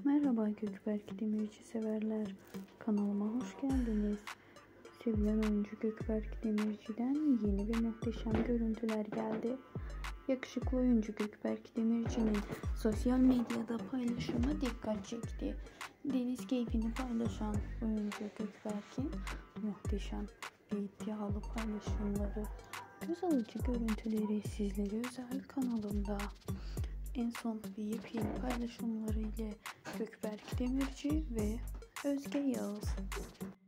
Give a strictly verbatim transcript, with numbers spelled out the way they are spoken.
Merhaba Gökberk Demirci severler. Kanalıma hoş geldiniz. Sevilen oyuncu Gökberk Demirci'den yeni ve muhteşem görüntüler geldi. Yakışıklı oyuncu Gökberk Demirci'nin sosyal medyada paylaşımı dikkat çekti. Deniz keyfini paylaşan oyuncu Gökberk'in muhteşem ve iddialı paylaşımları, göz alıcı görüntüleri sizlere özel kanalımda. En son bir yepyeni paylaşımları ile Gökberk Demirci ve Özge Yağız.